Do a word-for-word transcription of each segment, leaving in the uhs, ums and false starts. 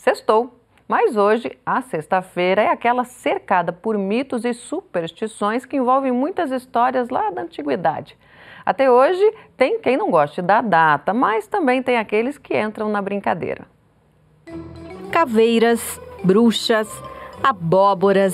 Sextou, mas hoje a sexta-feira é aquela cercada por mitos e superstições que envolvem muitas histórias lá da antiguidade. Até hoje tem quem não goste da data, mas também tem aqueles que entram na brincadeira. Caveiras, bruxas, abóboras,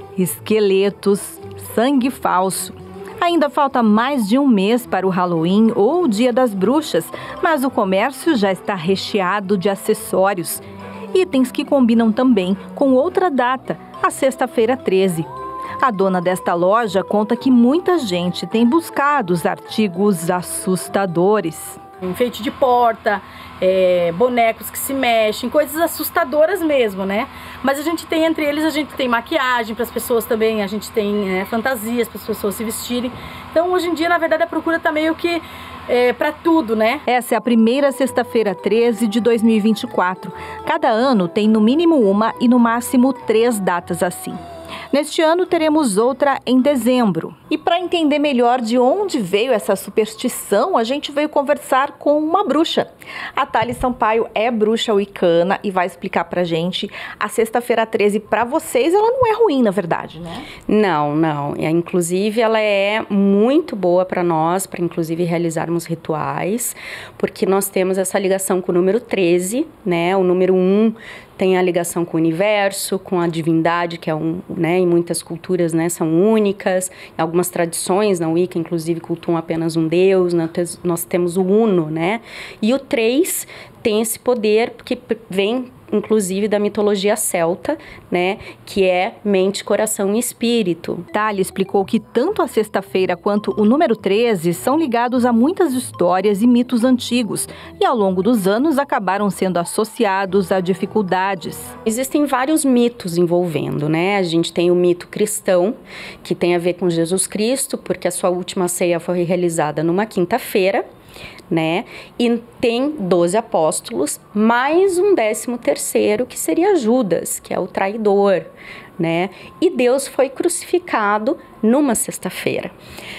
esqueletos, sangue falso. Ainda falta mais de um mês para o Halloween ou o Dia das Bruxas, mas o comércio já está recheado de acessórios. Itens que combinam também com outra data, a sexta-feira treze. A dona desta loja conta que muita gente tem buscado os artigos assustadores. Enfeite de porta, é, bonecos que se mexem, coisas assustadoras mesmo, né? Mas a gente tem, entre eles, a gente tem maquiagem para as pessoas também, a gente tem é, fantasias para as pessoas se vestirem. Então, hoje em dia, na verdade, a procura tá meio que é, para tudo, né? Essa é a primeira sexta-feira treze de dois mil e vinte e quatro. Cada ano tem no mínimo uma e no máximo três datas assim. Neste ano teremos outra em dezembro. E para entender melhor de onde veio essa superstição, a gente veio conversar com uma bruxa. A Thali Sampaio é bruxa wicana e vai explicar pra gente. A sexta-feira treze para vocês, ela não é ruim, na verdade, né? Não, não. Inclusive, ela é muito boa para nós, para inclusive realizarmos rituais, porque nós temos essa ligação com o número treze, né? O número um tem a ligação com o universo, com a divindade, que é um, né, em muitas culturas, né, são únicas. Em algumas tradições, na Wicca, inclusive, cultuam apenas um deus. Nós temos o Uno, né? E o três tem esse poder que vem, inclusive, da mitologia celta, né, que é mente, coração e espírito. Thali explicou que tanto a sexta-feira quanto o número treze são ligados a muitas histórias e mitos antigos e, ao longo dos anos, acabaram sendo associados a dificuldades. Existem vários mitos envolvendo, né? A gente tem o mito cristão, que tem a ver com Jesus Cristo, porque a sua última ceia foi realizada numa quinta-feira, né? E tem doze apóstolos, mais um décimo terceiro, que seria Judas, que é o traidor, né? E Deus foi crucificado numa sexta-feira.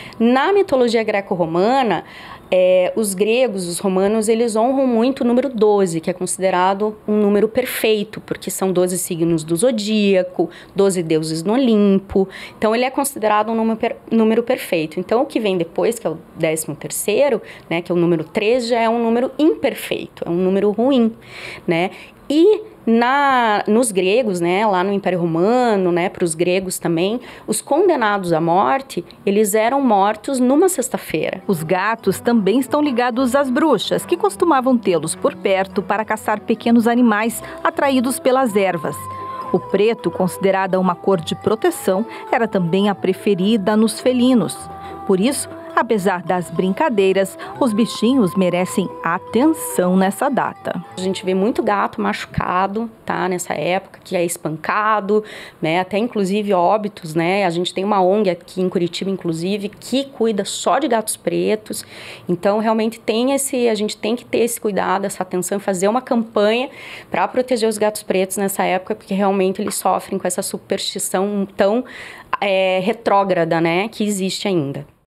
Na mitologia greco-romana, É, os gregos, os romanos, eles honram muito o número doze, que é considerado um número perfeito, porque são doze signos do zodíaco, doze deuses no Olimpo. Então, ele é considerado um número, per, número perfeito. Então, o que vem depois, que é o décimo terceiro, né, que é o número treze, já é um número imperfeito, é um número ruim, né? E na, nos gregos, né, lá no Império Romano, né, para os gregos também, os condenados à morte, eles eram mortos numa sexta-feira. Os gatos também estão ligados às bruxas, que costumavam tê-los por perto para caçar pequenos animais atraídos pelas ervas. O preto, considerada uma cor de proteção, era também a preferida nos felinos. Por isso, apesar das brincadeiras, os bichinhos merecem atenção nessa data. A gente vê muito gato machucado, tá, nessa época, que é espancado, né, até inclusive óbitos, né, a gente tem uma O N G aqui em Curitiba, inclusive, que cuida só de gatos pretos, então realmente tem esse, a gente tem que ter esse cuidado, essa atenção, fazer uma campanha para proteger os gatos pretos nessa época, porque realmente eles sofrem com essa superstição tão é, retrógrada, né, que existe ainda.